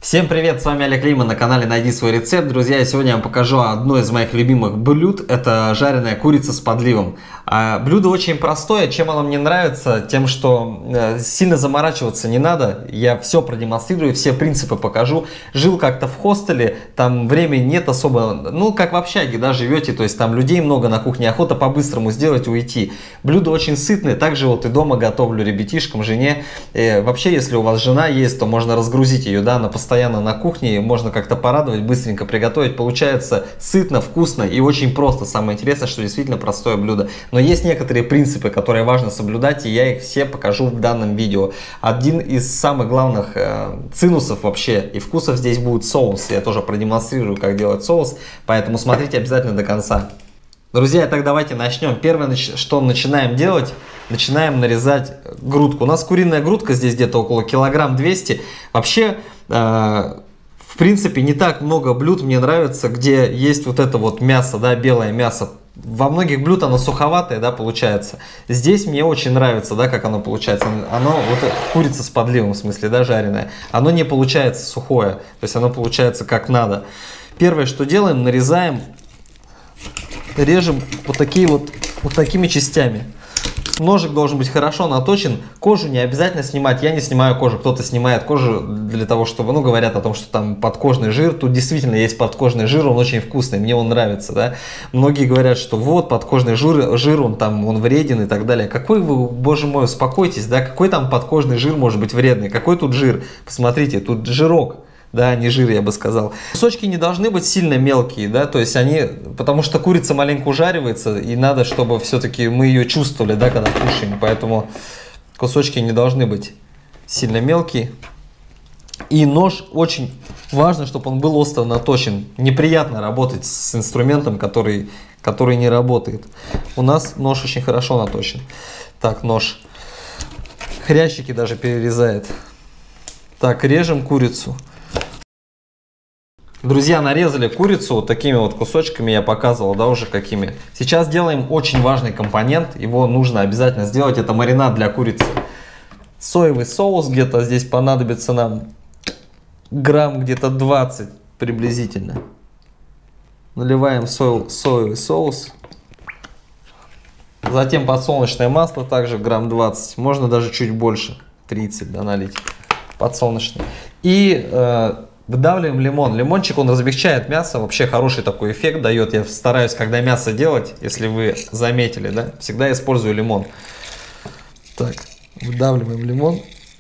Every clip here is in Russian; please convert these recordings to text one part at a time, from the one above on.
Всем привет, с вами Олег Лейман на канале Найди свой рецепт. Друзья, сегодня я вам покажу одно из моих любимых блюд. Это жареная курица с подливом. Блюдо очень простое. Чем оно мне нравится? Тем, что сильно заморачиваться не надо. Я все продемонстрирую, все принципы покажу. Жил как-то в хостеле, там времени нет особо, ну как в общаге, да, живете, то есть там людей много на кухне, охота по-быстрому сделать, уйти. Блюдо очень сытное, также вот и дома готовлю ребятишкам, жене. Вообще, если у вас жена есть, то можно разгрузить ее, да, на постоянно на кухне, можно как-то порадовать, быстренько приготовить. Получается сытно, вкусно и очень просто. Самое интересное, что действительно простое блюдо. Но есть некоторые принципы, которые важно соблюдать, и я их все покажу в данном видео. Один из самых главных цинусов вообще и вкусов здесь будет соус. Я тоже продемонстрирую, как делать соус, поэтому смотрите обязательно до конца. Друзья, так давайте начнем. Первое, что начинаем делать, начинаем нарезать грудку. У нас куриная грудка здесь где-то около 200 килограмм. Вообще, в принципе, не так много блюд мне нравится, где есть вот это вот мясо, да, белое мясо. Во многих блюд оно суховатое, да, получается. Здесь мне очень нравится, да, как оно получается. Оно, вот курица с подливом, в смысле, да, жареная. Оно не получается сухое, то есть оно получается как надо. Первое, что делаем, нарезаем, режем вот такими частями. Ножик должен быть хорошо наточен. Кожу не обязательно снимать. Я не снимаю кожу. Кто-то снимает кожу для того, чтобы, ну, говорят о том, что там подкожный жир. Тут действительно есть подкожный жир, он очень вкусный, мне он нравится, да. Многие говорят, что вот подкожный жир, он вреден и так далее. Какой вы, боже мой, успокойтесь, да, какой там подкожный жир может быть вредный? Какой тут жир? Посмотрите, тут жирок. Да, не жир, я бы сказал. Кусочки не должны быть сильно мелкие, да, то есть они, потому что курица маленько ужаривается, и надо, чтобы все-таки мы ее чувствовали, да, когда кушаем, поэтому кусочки не должны быть сильно мелкие. И нож очень важно, чтобы он был остро наточен. Неприятно работать с инструментом, который не работает. У нас нож очень хорошо наточен. Так, нож хрящики даже перерезает. Так, режем курицу. Друзья, нарезали курицу вот такими вот кусочками, я показывал, да, уже какими. Сейчас делаем очень важный компонент, его нужно обязательно сделать, это маринад для курицы. Соевый соус, где-то здесь понадобится нам грамм где-то 20 приблизительно. Наливаем соевый соус. Затем подсолнечное масло, также грамм 20, можно даже чуть больше, 30, да, налить подсолнечное. И выдавливаем лимон. Лимончик, он размягчает мясо, вообще хороший такой эффект дает. Я стараюсь, когда мясо делать, если вы заметили, да, всегда использую лимон. Так, выдавливаем лимон.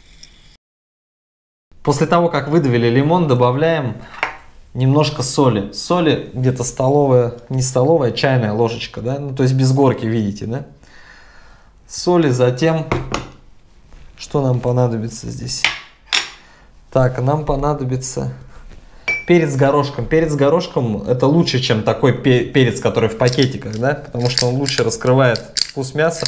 После того, как выдавили лимон, добавляем немножко соли. Соли где-то столовая, не столовая, чайная ложечка, да, ну, то есть без горки, видите, да. Соли, затем, что нам понадобится здесь? Так, нам понадобится перец горошком. Перец горошком это лучше, чем такой перец, который в пакетиках, да, потому что он лучше раскрывает вкус мяса.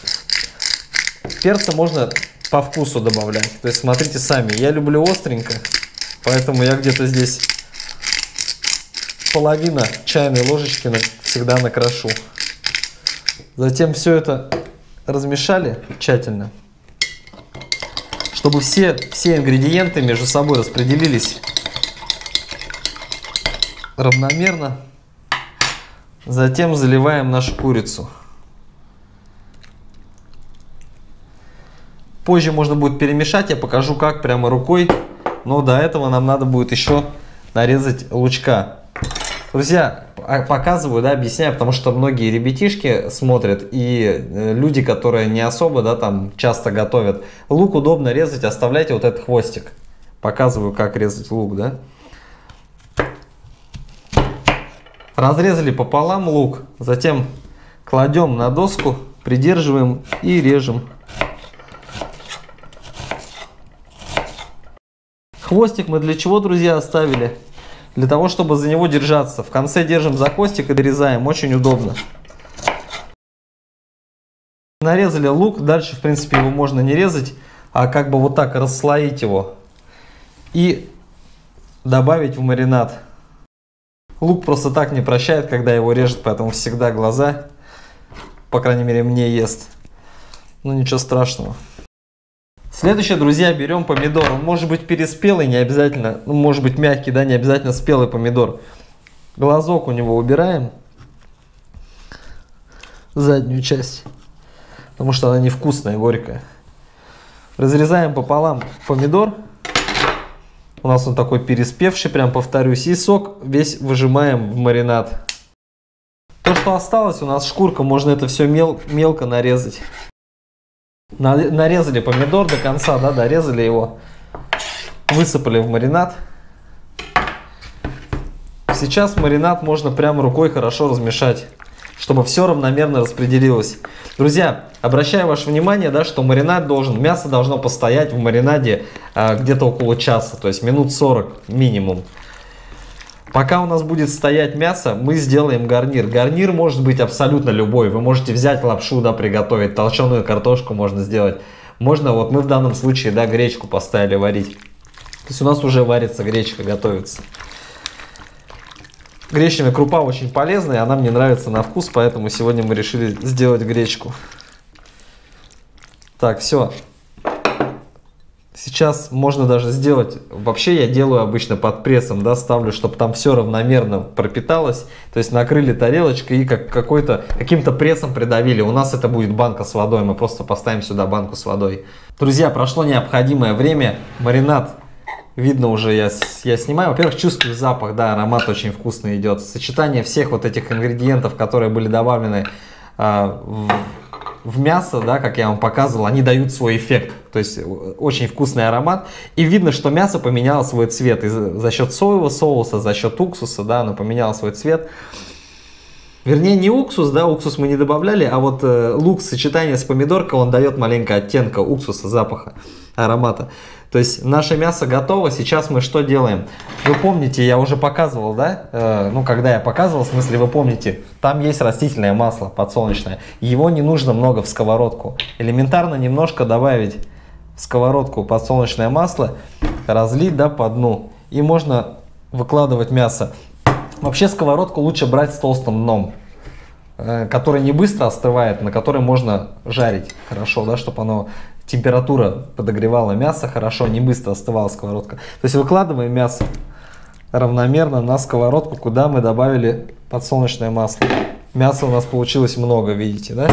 Перца можно по вкусу добавлять, то есть смотрите сами. Я люблю остренько, поэтому я где-то здесь половина чайной ложечки всегда накрошу. Затем все это размешали тщательно, чтобы все ингредиенты между собой распределились равномерно. Затем заливаем нашу курицу. Позже можно будет перемешать, я покажу как, прямо рукой. Но до этого нам надо будет еще нарезать лучка. Друзья, показываю, да, объясняю, потому что многие ребятишки смотрят и люди, которые не особо, да, там часто готовят. Лук удобно резать, оставляйте вот этот хвостик. Показываю, как резать лук, да. Разрезали пополам лук, затем кладем на доску, придерживаем и режем. Хвостик мы для чего, друзья, оставили? Для того, чтобы за него держаться. В конце держим за хвостик и дорезаем. Очень удобно. Нарезали лук. Дальше, в принципе, его можно не резать, а как бы вот так расслоить его. И добавить в маринад. Лук просто так не прощает, когда его режет, поэтому всегда глаза, по крайней мере, мне ест. Ну, ничего страшного. Следующее, друзья, берем помидор. Он может быть переспелый, не обязательно, ну, может быть мягкий, да, не обязательно спелый помидор. Глазок у него убираем, заднюю часть, потому что она невкусная, горькая. Разрезаем пополам помидор. У нас он такой переспевший, прям повторюсь. И сок весь выжимаем в маринад. То, что осталось, у нас шкурка, можно это все мелко нарезать. Нарезали помидор до конца, да, дорезали его. Высыпали в маринад. Сейчас маринад можно прямо рукой хорошо размешать, чтобы все равномерно распределилось. Друзья, обращаю ваше внимание, да, что маринад мясо должно постоять в маринаде где-то около часа, то есть минут 40 минимум. Пока у нас будет стоять мясо, мы сделаем гарнир. Гарнир может быть абсолютно любой. Вы можете взять лапшу, да, приготовить, толченую картошку можно сделать. Можно, вот мы в данном случае, да, гречку поставили варить. То есть у нас уже варится гречка, готовится. Гречневая крупа очень полезная, она мне нравится на вкус, поэтому сегодня мы решили сделать гречку. Так, все. Сейчас можно даже сделать, вообще я делаю обычно под прессом, да, ставлю, чтобы там все равномерно пропиталось. То есть накрыли тарелочкой и каким-то прессом придавили. У нас это будет банка с водой, мы просто поставим сюда банку с водой. Друзья, прошло необходимое время, маринад, видно уже, я снимаю. Во-первых, чувствую запах, да, аромат очень вкусный идет. Сочетание всех вот этих ингредиентов, которые были добавлены в мясо, да, как я вам показывал, они дают свой эффект. То есть очень вкусный аромат. И видно, что мясо поменяло свой цвет. За счет соевого соуса, за счет уксуса, да, оно поменяло свой цвет. Вернее, не уксус, да, уксус мы не добавляли, а вот лук в сочетании с помидоркой, он дает маленько оттенка уксуса, запаха, аромата. То есть наше мясо готово. Сейчас мы что делаем? Вы помните, я уже показывал, да? Ну, когда я показывал, в смысле, вы помните, там есть растительное масло подсолнечное. Его не нужно много в сковородку. Элементарно немножко добавить в сковородку подсолнечное масло, разлить, да, по дну. И можно выкладывать мясо. Вообще сковородку лучше брать с толстым дном, который не быстро остывает, на которой можно жарить хорошо, да, чтобы оно... Температура подогревала мясо хорошо, не быстро остывала сковородка. То есть выкладываем мясо равномерно на сковородку, куда мы добавили подсолнечное масло. Мяса у нас получилось много, видите, да?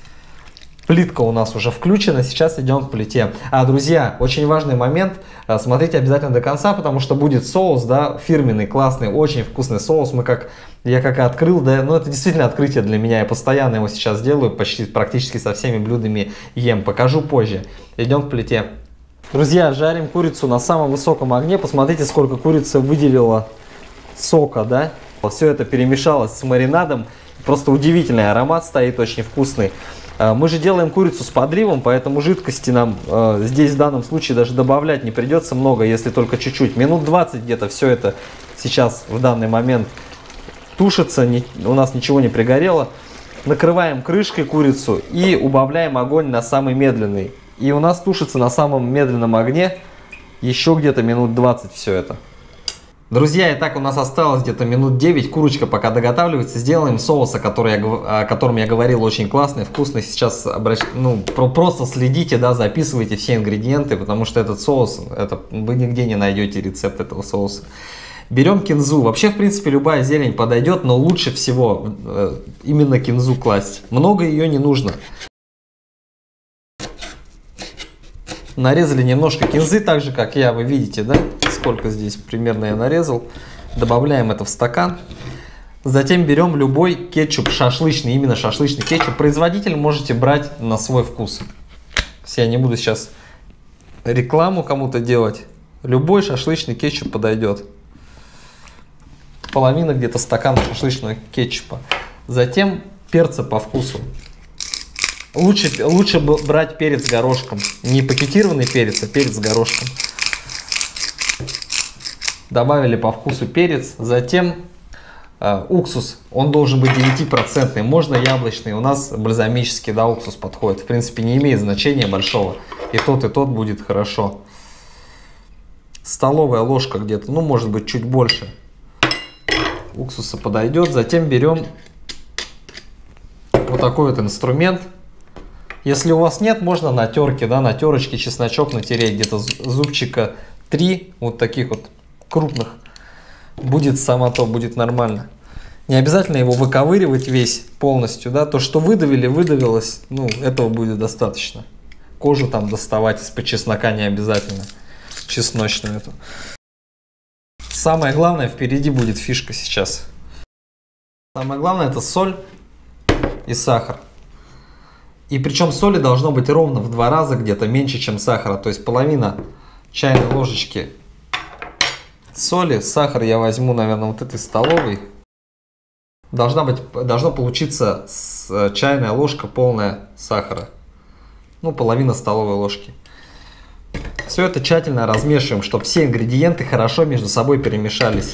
Плитка у нас уже включена, сейчас идем к плите. Друзья, очень важный момент, смотрите обязательно до конца, потому что будет соус, да, фирменный, классный, очень вкусный соус. Я как открыл, да, ну это действительно открытие для меня, я постоянно его сейчас делаю, практически со всеми блюдами ем, покажу позже. Идем к плите. Друзья, жарим курицу на самом высоком огне, посмотрите, сколько курица выделила сока, да. Все это перемешалось с маринадом, просто удивительный аромат стоит, очень вкусный. Мы же делаем курицу с подливом, поэтому жидкости нам здесь в данном случае даже добавлять не придется много, если только чуть-чуть. Минут 20 где-то все это сейчас в данный момент тушится, у нас ничего не пригорело. Накрываем крышкой курицу и убавляем огонь на самый медленный. И у нас тушится на самом медленном огне еще где-то минут 20 все это. Друзья, итак, у нас осталось где-то минут 9, курочка пока доготавливается. Сделаем соус, о котором я говорил, очень классный, вкусный. Сейчас просто следите, да, записывайте все ингредиенты, потому что этот соус, вы нигде не найдете рецепт этого соуса. Берем кинзу. Вообще, в принципе, любая зелень подойдет, но лучше всего именно кинзу класть. Много ее не нужно. Нарезали немножко кинзы, так же, как я, вы видите, да? Сколько здесь примерно я нарезал. Добавляем это в стакан. Затем берем любой кетчуп шашлычный, именно шашлычный кетчуп. Производитель можете брать на свой вкус. Я не буду сейчас рекламу кому-то делать. Любой шашлычный кетчуп подойдет. Половина где-то стакана шашлычного кетчупа. Затем перца по вкусу. Лучше брать перец горошком. Не пакетированный перец, а перец горошком. Добавили по вкусу перец. Затем уксус. Он должен быть 9%. Можно яблочный. У нас бальзамический, да, уксус подходит. В принципе, не имеет значения большого. И тот будет хорошо. Столовая ложка где-то, ну, может быть, чуть больше уксуса подойдет. Затем берем вот такой вот инструмент. Если у вас нет, можно на терке, да, на терочке чесночок натереть где-то зубчика 3, вот таких вот крупных. Будет само то, будет нормально. Не обязательно его выковыривать весь полностью, да, то, что выдавили, выдавилось, ну, этого будет достаточно. Кожу там доставать из-под чеснока не обязательно, чесночную эту. Самое главное, впереди будет фишка сейчас. Самое главное — это соль и сахар. И причем соли должно быть ровно в 2 раза где-то меньше, чем сахара. То есть половина чайной ложечки соли. Сахар я возьму, наверное, вот этой столовой. Должно получиться чайная ложка полная сахара. Ну, половина столовой ложки. Все это тщательно размешиваем, чтобы все ингредиенты хорошо между собой перемешались.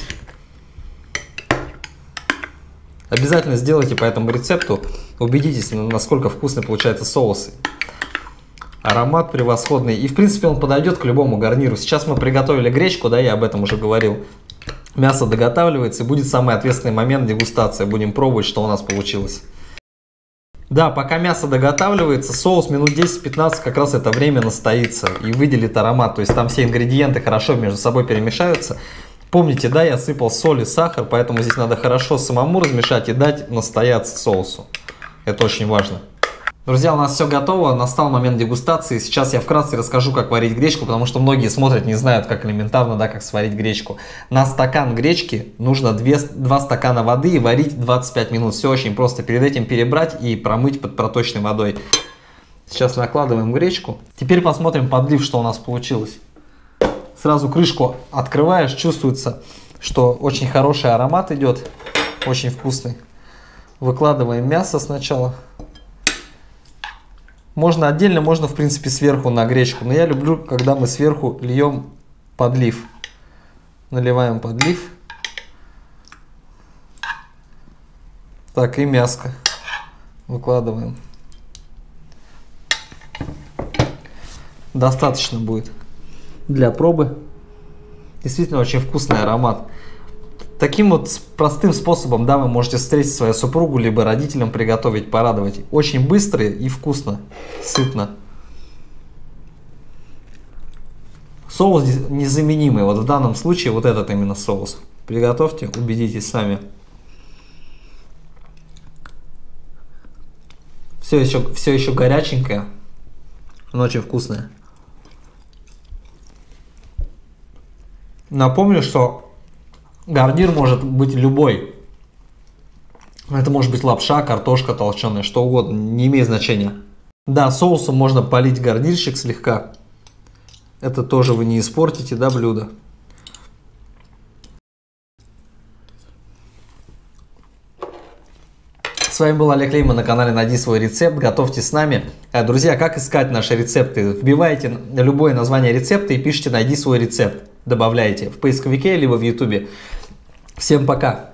Обязательно сделайте по этому рецепту. Убедитесь, насколько вкусный получается соус. Аромат превосходный. И в принципе он подойдет к любому гарниру. Сейчас мы приготовили гречку, да, я об этом уже говорил. Мясо доготавливается, и будет самый ответственный момент — дегустация. Будем пробовать, что у нас получилось. Да, пока мясо доготавливается, соус минут 10-15 как раз это время настоится и выделит аромат. То есть там все ингредиенты хорошо между собой перемешаются. Помните, да, я сыпал соль и сахар, поэтому здесь надо хорошо самому размешать и дать настояться соусу. Это очень важно. Друзья, у нас все готово, настал момент дегустации. Сейчас я вкратце расскажу, как варить гречку, потому что многие смотрят, не знают, как элементарно, да, как сварить гречку. На стакан гречки нужно 2 стакана воды и варить 25 минут. Все очень просто. Перед этим перебрать и промыть под проточной водой. Сейчас накладываем гречку. Теперь посмотрим подлив, что у нас получилось. Сразу крышку открываешь, чувствуется, что очень хороший аромат идет, очень вкусный. Выкладываем мясо сначала. Можно отдельно, можно в принципе сверху на гречку, но я люблю, когда мы сверху льем подлив. Наливаем подлив. Так, и мяско выкладываем. Достаточно будет для пробы. Действительно очень вкусный аромат. Таким вот простым способом, да, вы можете встретить свою супругу, либо родителям приготовить, порадовать. Очень быстро и вкусно, сытно. Соус незаменимый. Вот в данном случае вот этот именно соус. Приготовьте, убедитесь сами. Все еще горяченькое, но очень вкусное. Напомню, что гарнир может быть любой. Это может быть лапша, картошка толченая, что угодно, не имеет значения. Да, соусом можно полить гарнирчик слегка. Это тоже вы не испортите, да, блюдо. С вами был Олег Лейман на канале «Найди свой рецепт». Готовьте с нами. Друзья, как искать наши рецепты? Вбиваете любое название рецепта и пишите «Найди свой рецепт». Добавляете в поисковике либо в YouTube. Всем пока!